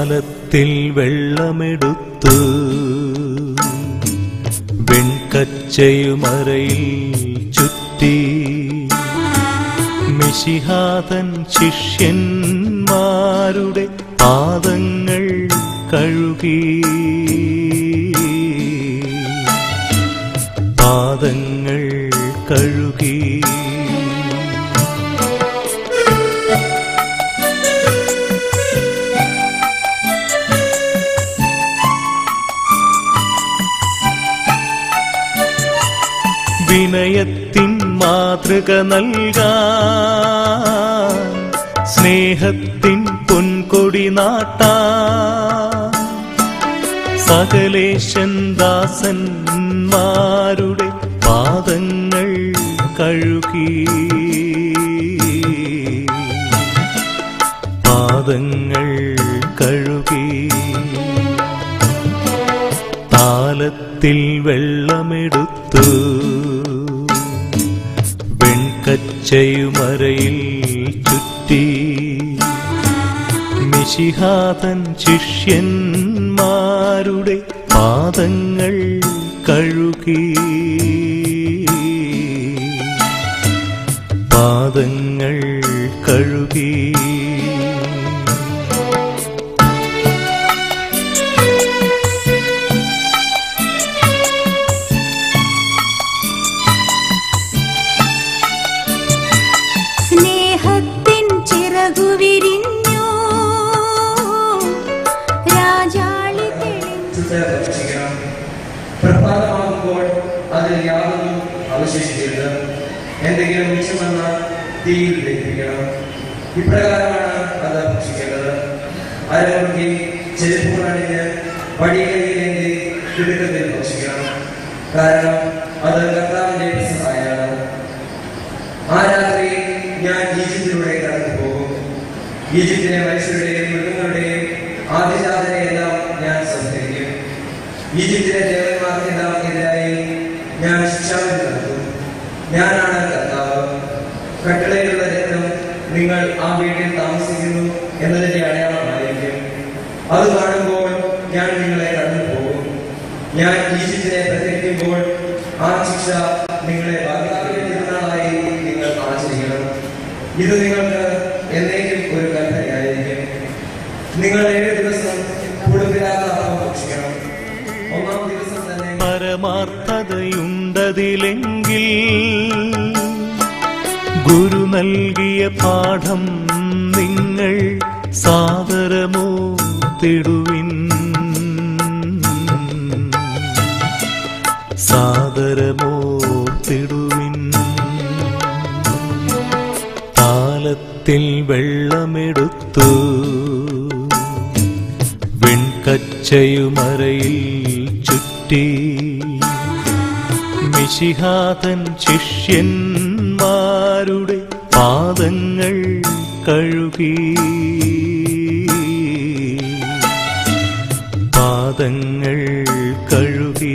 താലത്തിൽ വെള്ളമെടുത്തു വെൺകച്ചയുമറയിൽ ചുറ്റി മിശിഹാതൻ ശിഷ്യന്മാരുടെ പാദങ്ങൾ കഴുകി പാദങ്ങൾ കഴുകി വിനയത്തിൻ മാതൃക നൽകാൻ സ്നേഹത്തിൻ പൊൻകൊടി നാട്ടാൻ സകലേശൻ ദാസന്മാരുടെ പാദങ്ങൾ കഴുകി പാദങ്ങൾ കഴുകി താലത്തിൽ വെള്ളമെടുത്തു വെൺകച്ചയുമറയിൽ ചുറ്റി മിശിഹാതൻ ശിഷ്യന്മാരുടെ പാദങ്ങൾ കഴുകി പാദങ്ങൾ കഴുകി സ്നേഹത്തിൻ ചിറകു വിരിഞ്ഞു രാജാളി ഭക്ഷിക്കണം. പ്രഭാതമാകുമ്പോൾ അതിൽ യാതൊന്നും അവശേഷിക്കരുത്. എന്തെങ്കിലും മിച്ചം വന്നാൽ തീയിൽ ദഹിപ്പിക്കണം. ഇപ്രകാരമാണ് അത് ഭക്ഷിക്കേണ്ടത്. അരമുറുക്കി ചെരുപ്പുകളണിഞ്ഞ് പടികയിലേന്തി കിടക്കത്തിൽ ഭക്ഷിക്കണം. കാരണം അത് കർത്താവിന്റെ സഹായമാണ്. ആ രാത്രി ഞാൻ ഈജിപ്തിലൂടെ കടന്നു പോകും. ഈജിപ്തിലെ മനുഷ്യരുടെയും മൃഗങ്ങളുടെയും ആദിജാതരെയെല്ലാം ഞാൻ സംഹരിക്കും. ഈജിപ്തിലെ ദേവന്മാർക്കെല്ലാം എതിരായി ഞാൻ ശിക്ഷാവിധി നടത്തും. ഞാനാണ് കർത്താവ്. കട്ടളയിലുള്ള രക്തം നിങ്ങൾ ആ വീട്ടിൽ താമസിക്കുന്നു എന്നതിന്റെ അടയാളമായിരിക്കും. അത് കാണുമ്പോൾ ഞാൻ നിങ്ങളെ കടന്നു പോകും. ഞാൻ ഈജിപ്തിനെ പ്രത്യക്ഷിക്കുമ്പോൾ ആ ശിക്ഷ നിങ്ങളെ ഭാഗ്യത്തിന്റെ തിരുനാളായി നിങ്ങൾ ആചരിക്കണം. ഇത് നിങ്ങൾക്ക് എന്നേക്കും ഒരു കൽപ്പനയായിരിക്കും. നിങ്ങൾ 7 ദിവസം പുളിപ്പില്ലാത്ത അപ്പം ഭക്ഷിക്കണം. 1-ാം ദിവസം തന്നെ പരമാർത്ഥതയുണ്ടതിലെങ്കിൽ ഗുരു നൽകിയ പാഠം നിങ്ങൾ സാദരമോർത്തിടുവിൻ സാദരമോർത്തിടുവിൻ താലത്തിൽ വെള്ളമെടുത്തു വെൺകച്ചയുമറയിൽ ചുറ്റി മിശിഹാതൻ ശിഷ്യന്മാരുടെ പാദങ്ങൾ കഴുകി പാദങ്ങൾ കഴുകി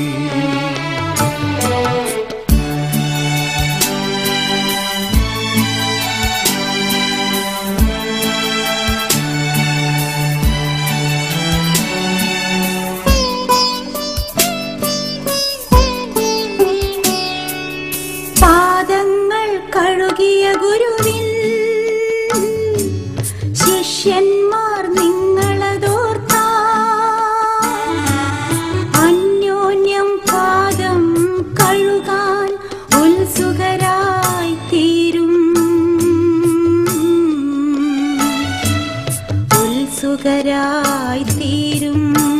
പാദങ്ങൾ കഴുകിയ ഗുരുവിൻ ശിഷ്യന്മാർ നിങ്ങളതോർത്താൽ അന്യോന്യം പാദം കഴുകാൻ ഉത്സുകരായി തീരും ഉത്സുകരായി തീരും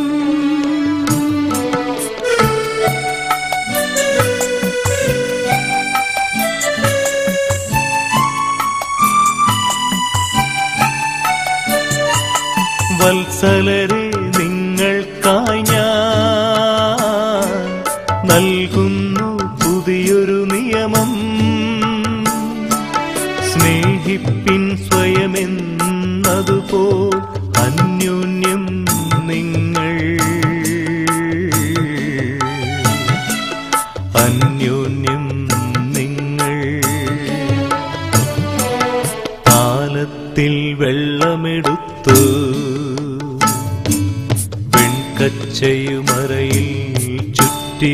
വത്സലരെ നിങ്ങൾക്കായി ഞാൻ നൽകുന്നു പുതിയൊരു നിയമം സ്നേഹിപ്പിൻ സ്വയമെന്നതുപോൽ അന്യോന്യം നിങ്ങൾ അന്യോന്യം നിങ്ങൾ താലത്തിൽ വെള്ളമെടുത്തു വെൺകച്ചയുമറയിൽ ചുറ്റി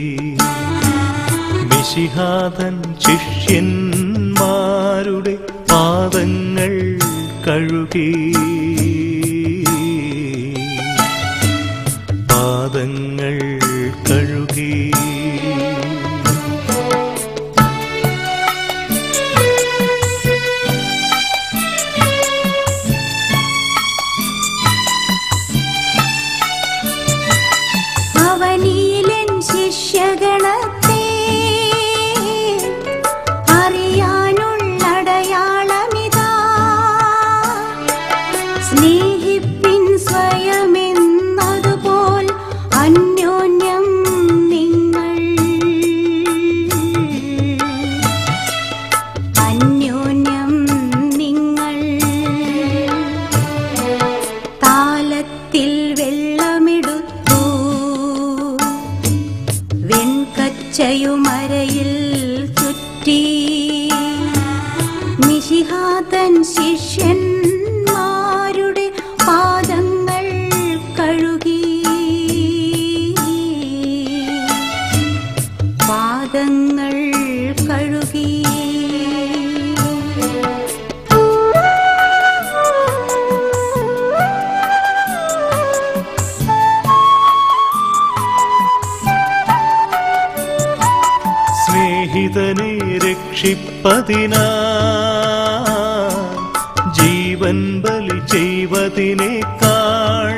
മിശിഹാതൻ ശിഷ്യന്മാരുടെ പാദങ്ങൾ കഴുകി പാദങ്ങൾ കഴുകി അവനിയിലൻ ശിഷ്യഗണത്തെ അറിയാനുള്ളടയാളമിതാ സ്നേഹിപ്പിൻ സ്വയമെന്നതുപോൽ അന്യോന്യം നിങ്ങൾ അന്യോന്യം നിങ്ങൾ താലത്തിൽ വെള്ളമെടുത്തു വെൺകച്ചയുമരയിൽ ചുറ്റി മിശിഹാതൻ ശിഷ്യന്മാരുടെ പാദങ്ങൾ കഴുകി പാദങ്ങൾ കഴുകി സ്നേഹിതനെ രക്ഷിപ്പതിനാ ജീവൻ ബലി ചെയ്വതിനേക്കാൾ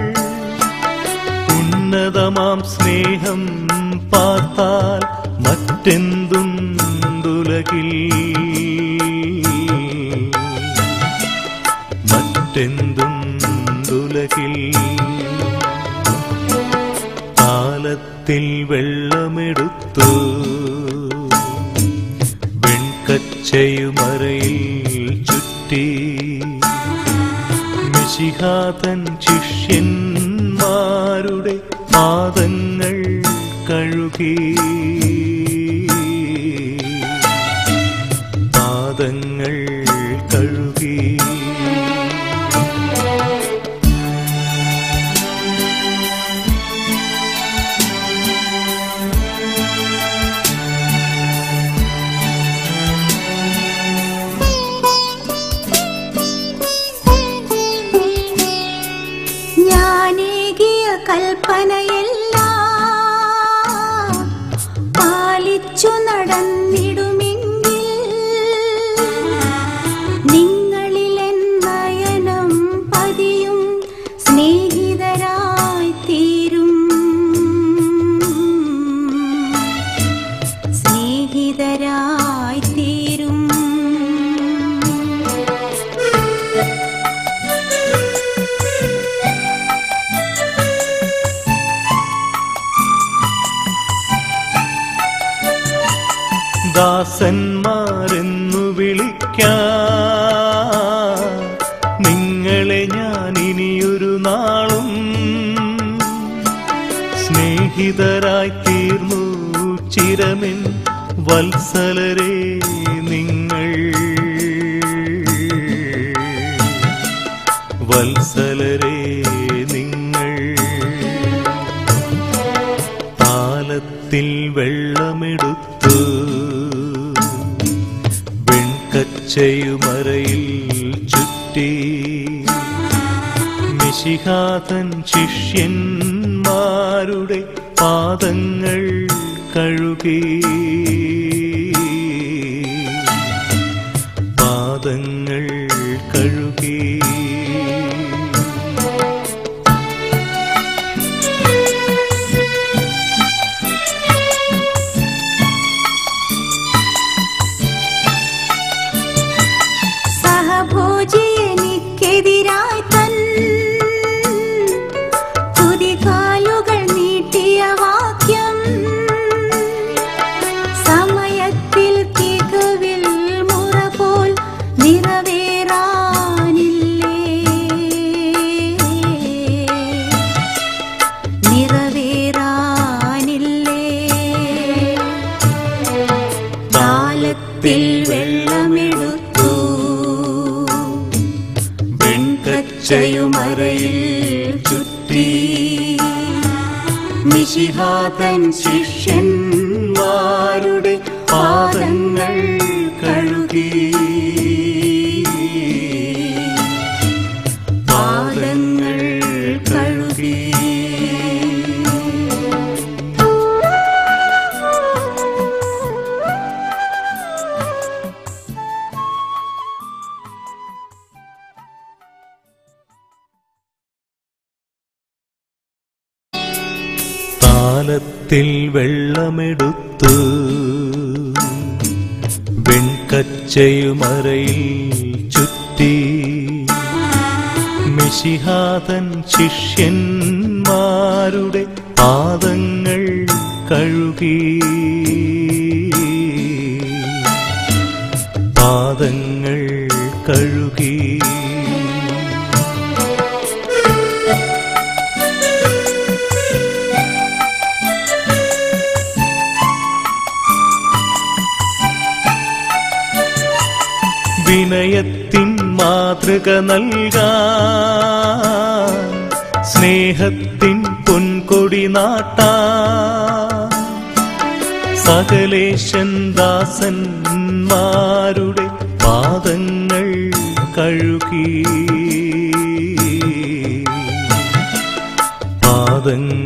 ഉന്നതമാം സ്നേഹം പാർത്താൽ മറ്റെന്തുണ്ടുലകിൽ മറ്റെന്തുണ്ടുലകിൽ താലത്തിൽ വെള്ളമെടുത്തു വെൺകച്ചയുമറയിൽ ചുറ്റി മിശിഹാതൻ ശിഷ്യന്മാരുടെ പാദങ്ങൾ കഴുകി പാദങ്ങൾ കഴുകി ഞാനേകിയ കൽപ്പനയെല്ലാം പാലിച്ചു നടന്നിടുമെങ്കിൽ നിങ്ങളിലെൻ നയനം പതിയും സ്നേഹിതരായി തീരും സ്നേഹിതരായി തീരും ദാസന്മാരെന്നു വിളിക്കാൻ നിങ്ങളെ ഞാൻ ഇനിയൊരു നാളും സ്നേഹിതരായി തീർന്നു ചിരമിൻ വത്സലരെ നിങ്ങൾ വത്സലരെ നിങ്ങൾ താലത്തിൽ വെള്ളമെടുത്തു വെൺകച്ചയുമറയിൽ ചുറ്റി മിശിഹാതൻ ശിഷ്യന്മാരുടെ പാദങ്ങൾ കഴുകി പാദങ്ങൾ കഴുകി എനിക്കെതിരായി തൻ കുതികാലുകൾ നീട്ടിയ വാക്യം സമയത്തിൽ തികവിൽ മുറ പോൽ നിറവേറാനില്ലേ നിറവേറാനില്ലേ താലത്തിൽ വെള്ളമെടുത്തു വെൺകച്ചയുമറയിൽ ചുറ്റി മിശിഹാതൻ ശിഷ്യന്മാരുടെ പാദങ്ങൾ കഴുകി പാദങ്ങൾ കഴുകി. താലത്തിൽ വെള്ളമെടുത്തു വെൺകച്ചയുമറയിൽ ചുറ്റി മിശിഹാതൻ ശിഷ്യന്മാരുടെ പാദങ്ങൾ കഴുകി പാദങ്ങൾ കഴുകി. വിനയത്തിൻ മാതൃക നൽകാൻ സ്നേഹത്തിൻ പൊൻകൊടി നാട്ടാൻ സകലേശൻ ദാസന്മാരുടെ പാദങ്ങൾ കഴുകി പാദങ്ങൾ